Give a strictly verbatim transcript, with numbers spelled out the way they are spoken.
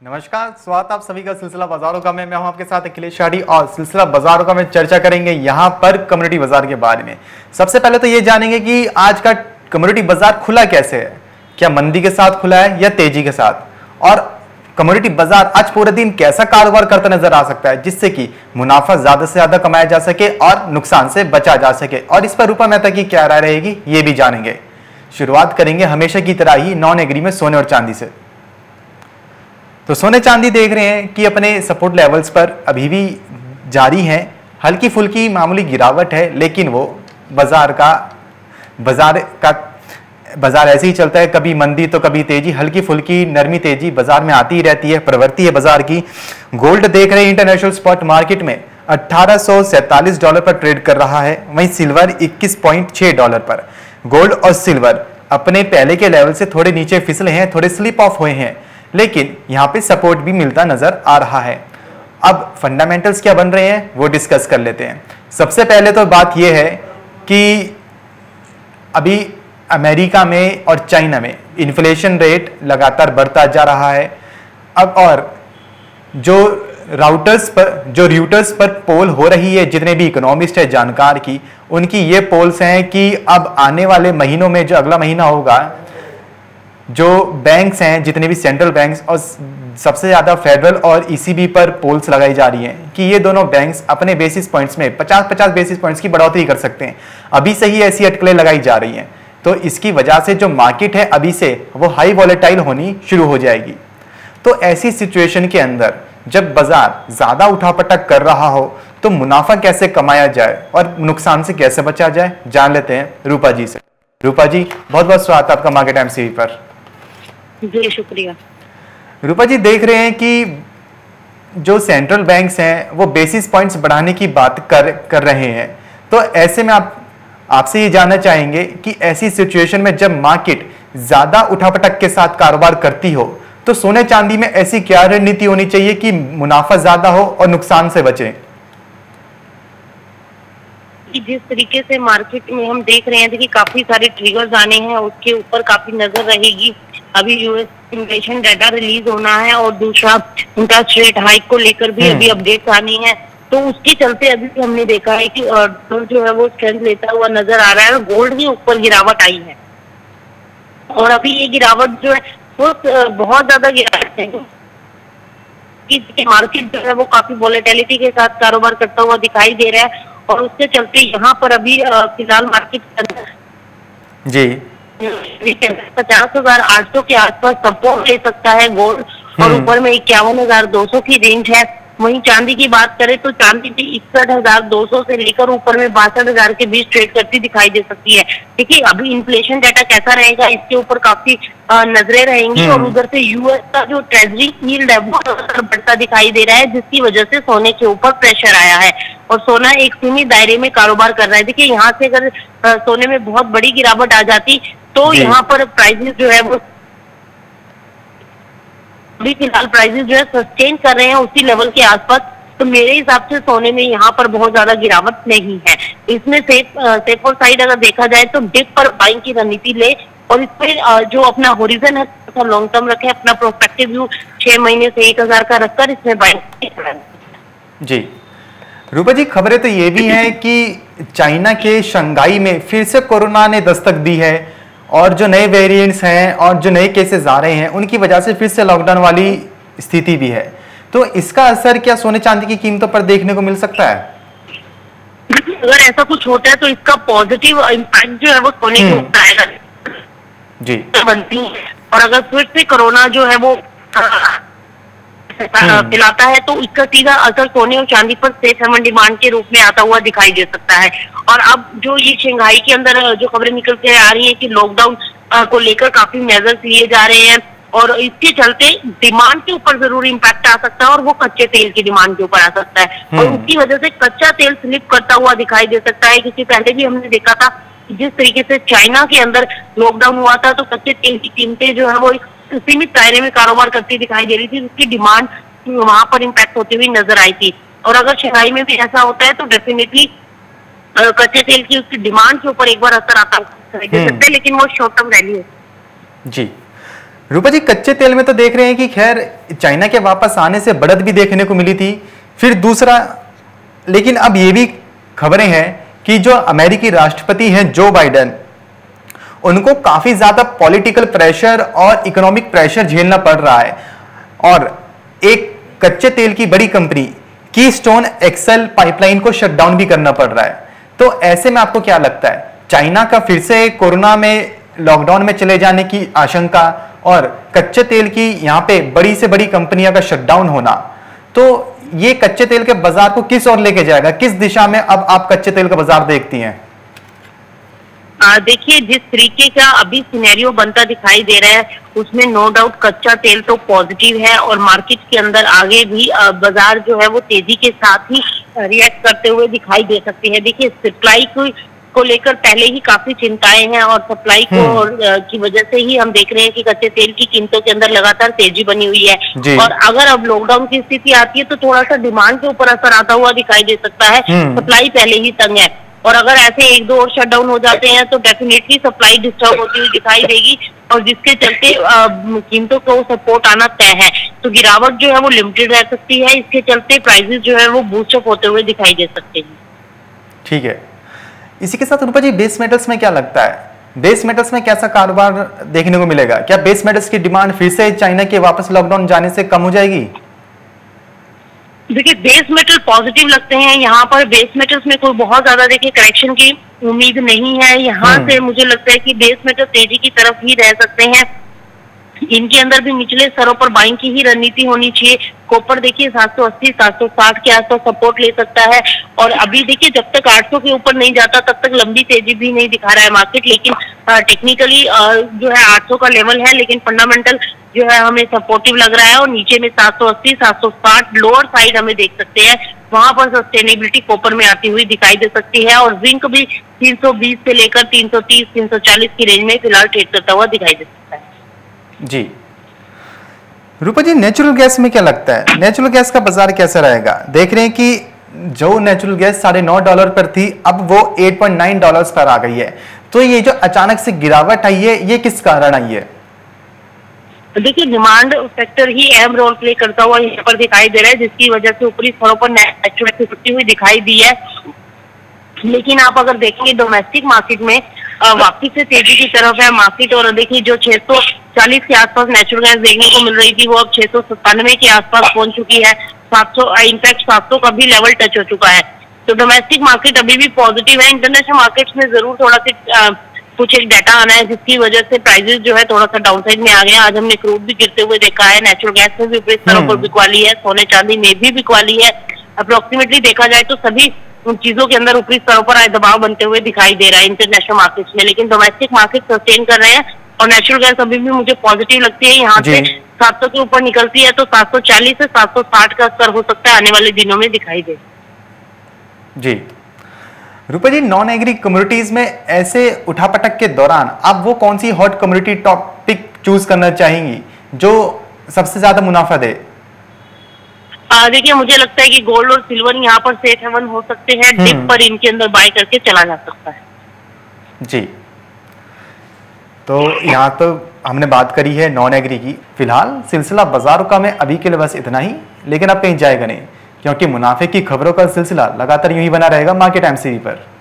नमस्कार, स्वागत आप सभी का सिलसिला बाजारों का में मैं हूं आपके साथ अखिलेश शाडी और सिलसिला बाजारों का में चर्चा करेंगे यहां पर कम्युनिटी बाजार के बारे में। सबसे पहले तो ये जानेंगे कि आज का कम्युनिटी बाजार खुला कैसे है, क्या मंदी के साथ खुला है या तेजी के साथ, और कम्युनिटी बाजार आज पूरे दिन कैसा कारोबार करता नजर आ सकता है जिससे कि मुनाफा ज्यादा से ज्यादा कमाया जा सके और नुकसान से बचा जा सके, और इस पर रूपा मेहता की क्या राय रहेगी ये भी जानेंगे। शुरुआत करेंगे हमेशा की तरह ही नॉन एग्री में सोने और चांदी से। तो सोने चांदी देख रहे हैं कि अपने सपोर्ट लेवल्स पर अभी भी जारी हैं। हल्की फुल्की मामूली गिरावट है, लेकिन वो बाजार का बाजार का बाजार ऐसे ही चलता है, कभी मंदी तो कभी तेजी, हल्की फुल्की नरमी तेजी बाजार में आती ही रहती है, प्रवृत्ति है बाजार की। गोल्ड देख रहे हैं इंटरनेशनल स्पॉट मार्केट में अठारह सौ सैंतालीस डॉलर पर ट्रेड कर रहा है, वहीं सिल्वर इक्कीस पॉइंट छह डॉलर पर। गोल्ड और सिल्वर अपने पहले के लेवल से थोड़े नीचे फिसले हैं, थोड़े स्लिप ऑफ हुए हैं, लेकिन यहां पे सपोर्ट भी मिलता नजर आ रहा है। अब फंडामेंटल्स क्या बन रहे हैं वो डिस्कस कर लेते हैं। सबसे पहले तो बात यह है कि अभी अमेरिका में और चाइना में इन्फ्लेशन रेट लगातार बढ़ता जा रहा है। अब और जो राउटर्स पर जो रूटर्स पर पोल हो रही है, जितने भी इकोनॉमिस्ट है जानकार की, उनकी ये पोल्स हैं कि अब आने वाले महीनों में जो अगला महीना होगा, जो बैंक्स हैं जितने भी सेंट्रल बैंक्स और सबसे ज्यादा फेडरल और ईसीबी पर पोल्स लगाई जा रही हैं कि ये दोनों बैंक्स अपने बेसिस पॉइंट्स में पचास पचास बेसिस पॉइंट्स की बढ़ोतरी कर सकते हैं। अभी से ही ऐसी अटकलें लगाई जा रही हैं, तो इसकी वजह से जो मार्केट है अभी से वो हाई वॉलेटाइल होनी शुरू हो जाएगी। तो ऐसी सिचुएशन के अंदर जब बाजार ज्यादा उठापटक कर रहा हो तो मुनाफा कैसे कमाया जाए और नुकसान से कैसे बचा जाए, जान लेते हैं रूपा जी से। रूपा जी, बहुत बहुत स्वागत आपका मार्केट एमसीवी पर। जी शुक्रिया। रूपा जी, देख रहे हैं कि जो सेंट्रल बैंक्स हैं वो बेसिस पॉइंट्स बढ़ाने की बात कर कर रहे हैं, तो ऐसे में आप आपसे ये जानना चाहेंगे कि ऐसी सिचुएशन में जब मार्केट ज्यादा उठापटक के साथ कारोबार करती हो तो सोने चांदी में ऐसी क्या रणनीति होनी चाहिए कि मुनाफा ज्यादा हो और नुकसान से बचे? जिस तरीके से मार्केट में हम देख रहे हैं कि काफी सारे ट्रिगर्स आने हैं, उसके ऊपर काफी नजर रहेगी। अभी यूएस इन्फ्लेशन डाटा रिलीज होना है और दूसरा इंटरेस्ट रेट हाइक को लेकर भी अभी अपडेट्स आनी है, तो उसके चलते अभी हमने देखा है कि डॉलर जो है वो स्ट्रेंथ लेता हुआ नजर आ रहा है और गोल्ड भी ऊपर गिरावट आई है। और अभी ये गिरावट जो है वो बहुत ज्यादा गिरावट है कि मार्केट जो है वो काफी वॉलेटिलिटी के साथ कारोबार करता हुआ दिखाई दे रहा है, और उसके चलते यहाँ पर अभी फिलहाल मार्केट के अंदर जी पचास हजार आठ सौ के आसपास सपोर्ट ले सकता है गोल्ड, और ऊपर में इक्यावन हजार दो सौ की रेंज है। वहीं चांदी की बात करें तो चांदी भी इकसठ हजार दो सौ से लेकर ऊपर में बासठ हजार के बीच ट्रेड करती दिखाई दे सकती है। देखिए अभी इन्फ्लेशन डाटा कैसा रहेगा इसके ऊपर काफी नजरें रहेंगी, और उधर से यूएस का जो ट्रेजरी यील्ड है वो बढ़ता दिखाई दे रहा है, जिसकी वजह से सोने के ऊपर प्रेशर आया है और सोना एक सीमित दायरे में कारोबार कर रहा है। देखिए यहाँ से अगर सोने में बहुत बड़ी गिरावट आ जाती तो यहाँ पर प्राइसेस जो है वो अभी फिलहाल प्राइसेस जो है सस्टेन कर रहे हैं उसी लेवल के आसपास, तो मेरे हिसाब से सोने में यहाँ पर बहुत ज्यादा गिरावट नहीं है। इसमें सेफ सेफ और साइड अगर देखा जाए तो डिप पर बाइंग की रणनीति ले, और इसमें जो अपना होरिजन है लॉन्ग टर्म रखे, अपना प्रोस्पेक्टिव व्यू छह महीने से एक हजार का रखकर इसमें बाइंग। जी रूपा जी, खबरें तो ये भी हैं कि चाइना के शंघाई में फिर से कोरोना ने दस्तक दी है, और जो नए वेरिएंट्स हैं और जो नए केसेस आ रहे हैं उनकी वजह से फिर से लॉकडाउन वाली स्थिति भी है। तो इसका असर क्या सोने चांदी की कीमतों पर देखने को मिल सकता है? अगर ऐसा कुछ होता है तो इसका पॉजिटिव इम्पैक्ट जो है वो सोने के ऊपर आएगा जी बनती है, और अगर फिर से कोरोना जो है वो फैलाता है तो इसका सीधा असर सोने और चांदी पर सेफ हेवन डिमांड के रूप में आता हुआ दिखाई दे सकता है। और अब जो ये शंघाई के अंदर जो खबरें निकल के आ रही है कि लॉकडाउन को लेकर काफी मेजर्स लिए जा रहे हैं, और इसके चलते डिमांड के ऊपर जरूर इम्पैक्ट आ सकता है, और वो कच्चे तेल की डिमांड के ऊपर आ सकता है, और उसकी वजह से कच्चा तेल स्लिप करता हुआ दिखाई दे सकता है। क्योंकि पहले भी हमने देखा था जिस तरीके से चाइना के अंदर लॉकडाउन हुआ था तो कच्चे तेल की कीमतें जो है वो सीमित दायरे में कारोबार करती दिखाई दे रही थी, उसकी डिमांड वहां पर इम्पैक्ट होती हुई नजर आई थी। और अगर शंघाई में भी ऐसा होता है तो डेफिनेटली कच्चे तेल की उसकी डिमांड के ऊपर एक बार असर आता दिखाई दे सकता है, लेकिन वो शॉर्ट टर्म वैल्यू है। जी रूपा जी, कच्चे तेल में तो देख रहे हैं कि खैर चाइना के वापस आने से बढ़त भी देखने को मिली थी। फिर दूसरा, लेकिन अब ये भी खबरें हैं कि जो अमेरिकी राष्ट्रपति हैं जो बाइडेन, उनको काफी ज्यादा पॉलिटिकल प्रेशर और इकोनॉमिक प्रेशर झेलना पड़ रहा है और एक कच्चे तेल की बड़ी कंपनी कीस्टोन एक्सेल पाइपलाइन को शटडाउन भी करना पड़ रहा है। तो ऐसे में आपको क्या लगता है, चाइना का फिर से कोरोना में लॉकडाउन में चले जाने की आशंका और कच्चे तेल की यहां पे बड़ी से बड़ी कंपनियां का शटडाउन होना, तो ये कच्चे तेल के बाजार को किस ओर लेके जाएगा, किस दिशा में अब आप कच्चे तेल का बाजार देखती हैं? देखिए, जिस तरीके का अभी सिनेरियो बनता दिखाई दे रहा है उसमें नो डाउट कच्चा तेल तो पॉजिटिव है और मार्केट के अंदर आगे भी बाजार जो है वो तेजी के साथ ही रिएक्ट करते हुए दिखाई दे सकते हैं। देखिए, सप्लाई को को लेकर पहले ही काफी चिंताएं हैं और सप्लाई को और की वजह से ही हम देख रहे हैं कि कच्चे तेल की कीमतों के अंदर लगातार तेजी बनी हुई है। और अगर अब लॉकडाउन की स्थिति आती है तो थोड़ा सा डिमांड के ऊपर असर आता हुआ दिखाई दे सकता है। सप्लाई पहले ही तंग है और अगर ऐसे एक दो और शटडाउन हो जाते हैं तो डेफिनेटली सप्लाई डिस्टर्ब होती हुई दिखाई देगी और जिसके चलते कीमतों को सपोर्ट आना तय है। तो गिरावट जो है वो लिमिटेड रह सकती है, इसके चलते प्राइसेस जो है वो बूस्टअप होते हुए दिखाई दे सकते हैं। ठीक है, इसी के साथ रूपा जी, बेस मेटल्स में क्या लगता है, बेस मेटल्स में कैसा कारोबार देखने को मिलेगा? क्या बेस मेटल्स की डिमांड फिर से चाइना के वापस लॉकडाउन जाने से कम हो जाएगी? देखिए, बेस मेटल पॉजिटिव लगते हैं यहाँ पर। बेस मेटल्स में कोई बहुत ज्यादा देखिए करेक्शन की उम्मीद नहीं है। यहाँ से मुझे लगता है कि बेस मेटल तेजी की तरफ ही रह सकते हैं। इनके अंदर भी निचले स्तरों पर बाइंग की ही रणनीति होनी चाहिए। कॉपर देखिए सात सौ अस्सी सात सौ साठ के आसपास सपोर्ट ले सकता है और अभी देखिए जब तक आठ सौ के ऊपर नहीं जाता तब तक लंबी तेजी भी नहीं दिखा रहा है मार्केट। लेकिन टेक्निकली जो है आठ सौ का लेवल है, लेकिन फंडामेंटल जो है हमें सपोर्टिव लग रहा है और नीचे में सात सौ अस्सी सात सौ साठ लोअर साइड हमें देख सकते हैं, वहां पर सस्टेनेबिलिटी कॉपर में आती हुई दिखाई दे सकती है। और जिंक भी तीन सौ बीस से लेकर तीन सौ तीस तीन सौ चालीस की रेंज में फिलहाल ट्रेड करता हुआ दिखाई दे सकता है। जी रूपा जी, नेचुरल गैस में क्या लगता है, नेचुरल गैस का बाजार कैसा रहेगा? देख रहे हैं कि जो नेचुरल गैस साढ़े नौ डॉलर पर थी अब वो आठ पॉइंट नौ डॉलर्स पर आ गई है। तो ये जो अचानक से गिरावट आई है ये किस कारण आई है? देखिए, डिमांड फैक्टर ही अहम रोल प्ले करता हुआ यहाँ पर दिखाई दे रहा है, जिसकी वजह से ऊपरी स्तरों पर नेचुरल छुट्टी हुई दिखाई दी है। लेकिन आप अगर देखेंगे डोमेस्टिक मार्केट में वापसी से तेजी की तरफ है मार्केट। और देखिए जो छह सौ चालीस के आसपास नेचुरल गैस देखने को मिल रही थी वो अब छह सौ सत्तानवे के आसपास पहुंच चुकी है। सात सौ इनफैक्ट सात सौ का भी लेवल टच हो चुका है। तो डोमेस्टिक मार्केट अभी भी पॉजिटिव है। इंटरनेशनल मार्केट्स में जरूर थोड़ा सा कुछ एक डाटा आना है जिसकी वजह से प्राइसेस जो है थोड़ा सा डाउनसाइड में आ गए। आज हमने क्रूड भी गिरते हुए देखा है, नेचुरल गैस में भी ऊपरी स्तरों पर बिकवाली है, सोने चांदी में भी बिकवाली है। अप्रोक्सीमेटली देखा जाए तो सभी उन चीजों के अंदर ऊपरी स्तरों पर दबाव बनते हुए दिखाई दे रहा है इंटरनेशनल मार्केट्स में। लेकिन डोमेस्टिक मार्केट सस्टेन कर रहे हैं और नेचुरल गैस अभी भी मुझे पॉजिटिव लगती है। यहाँ से सात सौ के ऊपर निकलती है तो सात सौ चालीस से सात सौ साठ का स्तर हो सकता है आने वाले दिनों में दिखाई दे। जी Rupa ji, non agri communities में ऐसे उठापटक के दौरान आप वो कौन सी हॉट कम्युनिटी टॉपिक चूज करना चाहेंगी जो सबसे ज्यादा मुनाफा दे? देखिए, मुझे लगता है कि गोल्ड और सिल्वर यहाँ पर सेफ हेवन हो सकते हैं। डिप पर इनके अंदर बाय करके चला जा सकता है। जी तो यहाँ तो हमने बात करी है नॉन एग्री की। फिलहाल सिलसिला बाजारों का में अभी के लिए बस इतना ही, लेकिन अब कहीं जाएगा नहीं क्योंकि मुनाफे की खबरों का सिलसिला लगातार यूं ही बना रहेगा मार्केट एमसीवी पर।